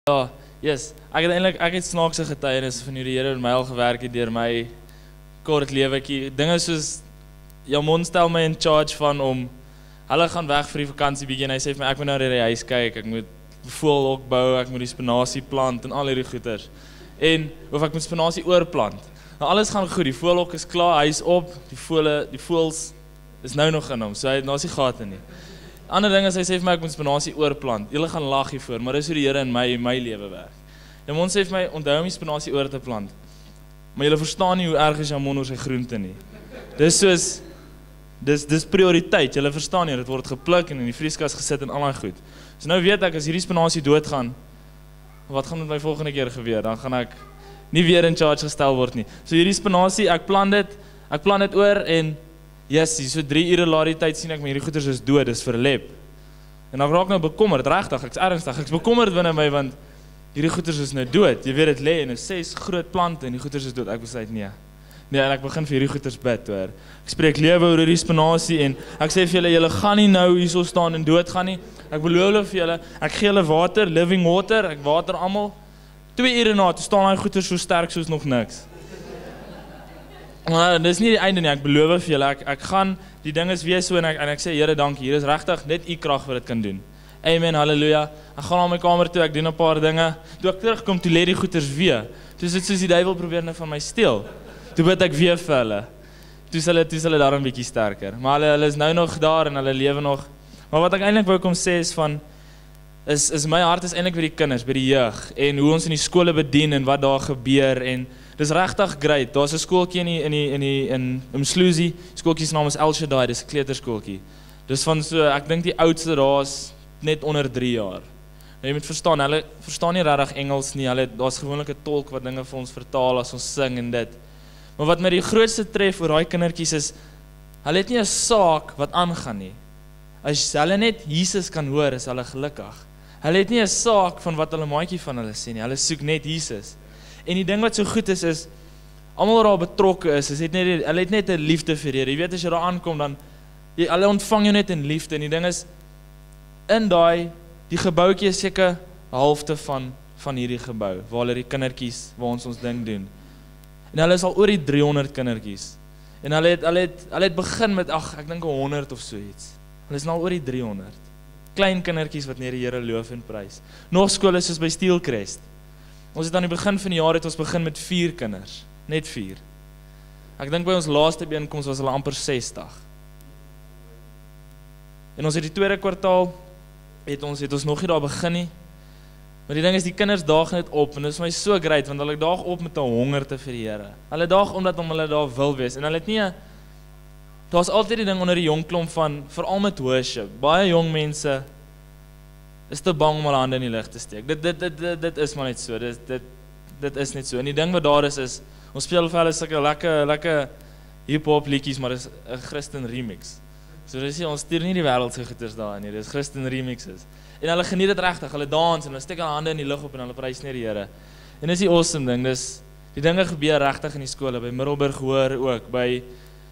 Ja, yes. Ek het snaakse getuienis van hoe die Here met my al gewerk het deur my kort lewetjie. Dinge soos Jamon stel my in charge van om hulle gaan weg vir die vakansie bietjie en hy sê vir my ek moet nou deur die huis kyk, ek moet voëlhok bou, ek moet die spinasie plant en al hierdie goeters. Of ek moet spinasie oorplant. Nou alles gaan goed, die voëlhok is klaar, hy is op, die voëls is nou nog in hom, so daar's nie gate nie. Ander ding is, hy sê vir my, ek moet spinasie oorplant. Julle gaan lag hiervoor, maar dis hoe die Here in my lewe werk. Jamon sê vir my, onthou om die spinasie oor te plant. Maar julle verstaan nie hoe erg is Jamon oor sy groente nie. Dis soos, dis prioriteit, julle verstaan nie, dit word gepluk en in die vrieskas gesit en al daai goed. So nou weet ek, as hierdie spinasie doodgaan, wat gaan met my volgende keer gebeur? Dan gaan ek nie weer in charge gestel word nie. So hierdie spinasie, ek plant dit oor en Jessie, so 3 ure laat die tyd sien ek, maar hierdie goeders is dood, dis verlep. En dan raak nou bekommerd, regtig, ek's ernstig, ek's bekommerd binne my, want hierdie goeders is nou dood. Jy weet dit lê en is 6 groot plante en die goeders is dood. Ek besluit nee, en ek begin vir hierdie goeders bid, hoor. Ek spreek lewe oor hierdie spinasie en ek sê vir julle gaan nie nou hierso staan en dood gaan nie. Ek beloof julle vir julle, ek gee julle water, living water, ek water almal. 2 ure na, toe staan daai goeders so sterk soos nog niks. Maar dis nie die einde nie, ek beloof vir julle, ek gaan die ding is weer so en ek sê Here dankie, hier is regtig net u krag wat dit kan doen. Amen, halleluja. Ek gaan na my kamer toe, ek doen 'n paar dinge. Toe ek terugkom, toe lê die goeders weer. Toe is dit soos die duiwel probeer net van my steel. Toe bid ek weer vir hulle. Toe is hulle daar 'n bietjie sterker. Maar hulle is nou nog daar en hulle lewe nog. Maar wat ek eintlik wou kom sê is my hart is eintlik by die kinders, by die jeug en hoe ons in die skole bedien en wat daar gebeur en dis regtig great. Daar's 'n skooltjie in Umsluzi. Skooltjie se naam is El Shaddai, dis 'n kleuterskooltjie. Dis van so, ek dink die oudste daar's net onder 3 jaar. Nou, jy moet verstaan, hulle verstaan nie regtig Engels nie. Daar's gewoonlik 'n tolk wat dinge vir ons vertaal as ons sing en dit. Maar wat my die grootste tref oor daai kindertjies is, hulle het nie 'n saak wat aangaan nie. As hulle net Jesus kan hoor, is hulle gelukkig. Hulle het nie 'n saak van wat hulle maatjie van hulle sê nie. Hulle soek net Jesus. En die ding wat so goed is almal wat daar betrokke is, hulle het net 'n liefde vir Here. Jy weet as jy daar aankom dan hulle ontvang jou net in liefde en die ding is in die gebouetjie is seker halfte van hierdie gebou waar hulle die kindertjies waar ons ding doen. En hulle is al oor die 300 kindertjies. En hulle het begin met ek dink 100 of so iets. Hulle is nou al oor die 300. Klein kindertjies wat net die Here loof en prys. Nog skole soos by Steelcrest. Ons het aan die begin van die jaar begin met 4 kinders, net 4. Ek dink by ons laaste byeenkoms was hulle amper 60. En ons het die tweede kwartaal, het ons nog nie daar begin nie. Maar die ding is, die kinders daag net op, en dit is my so great, want hulle daag op met 'n hongerte vir die Here. Hulle daag omdat hulle daar wil wees, en hulle het nie, daar's altyd die ding onder die jong klomp van, veral met worship, baie jong mense, is te bang om hulle hande in die lug te steek. Dit is maar net so, dit is net so. En die ding wat daar is, ons speel vir hulle sulke lekker hip-hop liedjies, maar dis 'n Christen remix. So dis nie, ons stuur nie die wêreldse goeters daarin nie, dis Christen remixes. En hulle geniet dit regtig, hulle dans en hulle steek hulle hande in die lug op en hulle prys net die Here. En dis die awesome ding, die dinge gebeur regtig in die skole, by Middelburg Hoër ook, by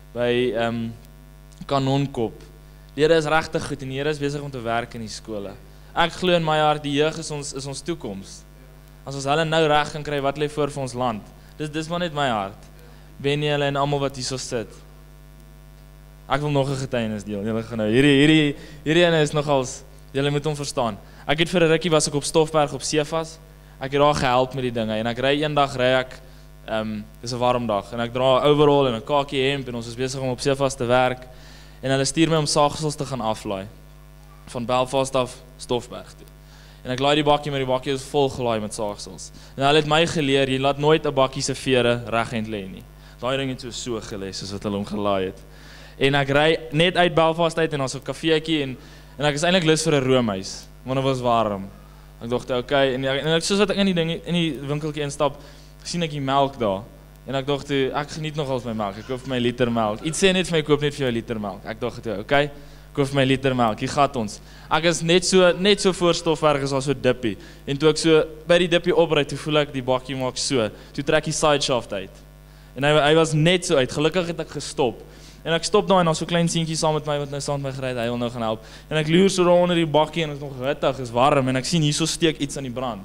Kanonkop. Die Here is regtig goed en die Here is besig om te werk in die skole. Ek glo in my hart, die jeug is ons toekoms. As ons hulle nou reg kan kry, wat lê voor vir ons land? Dis maar net my hart. Ben julle en almal wat hierso sit. Ek wil nog 'n getuienis deel. Julle gaan nou hierdie ene is nogals, julle moet hom verstaan. Ek het vir 'n rukkie was ek op Stoffberg op Cefas. Ek het daar gehelp met die dinge en ek ry eendag dis 'n warm dag en ek dra 'n overall en 'n kakie hemp en ons is besig om op Cefas te werk en hulle stuur my om saagsels te gaan aflaai van Belfast af Stoffberg toe. En ek laai die bakkie, maar die bakkie is vol gelaai met saagsels. En hulle het my geleer, jy laat nooit 'n bakkie se vere regend lê nie. Daai ding het so gelê soos wat hulle hom gelaai het. En ek ry net uit Belfast uit en ons op 'n kafeetjie en ek is eintlik lus vir 'n roomys, want dit was warm. Ek dink okay en ek soos wat ek in die winkeltjie instap, sien ek die melk daar. En ek dink ek geniet nogals my melk. Ek koop my liter melk. Iets sê net vir my koop net vir jou 'n liter melk. Ek dink okay, koop my liter melk. Hier gaan ons. Ek is net so voor Stoffberg is al so dippie. En toe ek so by die dippie opry, toe voel ek die bakkie maak so. Toe trek die side shaft uit. En hy was net so uit. Gelukkig het ek gestop. En ek stop daar en daar's so klein seentjie saam met my wat nou saam met my gery het, hy wil nou gaan help. En ek loer so daar onder die bakkie en ek is nog hittig, is warm en ek sien hierso steek iets aan die brand.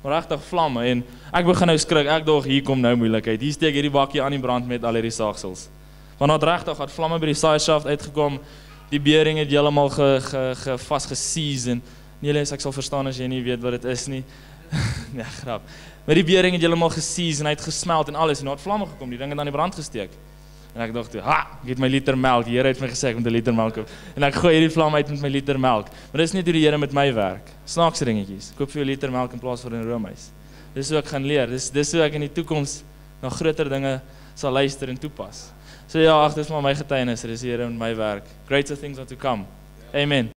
regtig vlamme en ek begin nou skrik, ek dog hier kom nou moeilikheid. Hier steek hierdie bakkie aan die brand met al hierdie saagsels. Want het regtig het vlamme by die saaishaft uitgekom. Die bering het heeltemal vastgesies en Niels, ek sal verstaan as jy nie weet wat dit is nie. Nee, grap. Maar die bering het heeltemal gesies en hy het gesmeld en alles en het vlamme gekom. Die ding het aan die brand gesteek. En ek dacht, ek het my liter melk. Die Here het my gesê ek moet 'n liter melk koop. En ek gooi hierdie vlam uit met my liter melk. Maar dis nie hoe die Here met my werk. Snaakse dingetjies. Koop vir jou liter melk in plaas van 'n roomys. Dis hoe ek gaan leer. Dis hoe ek in die toekoms na groter dinge sal luister en toepas. So ja, dis maar my getuienis. Dis die Here met my werk. Greater things are to come. Amen.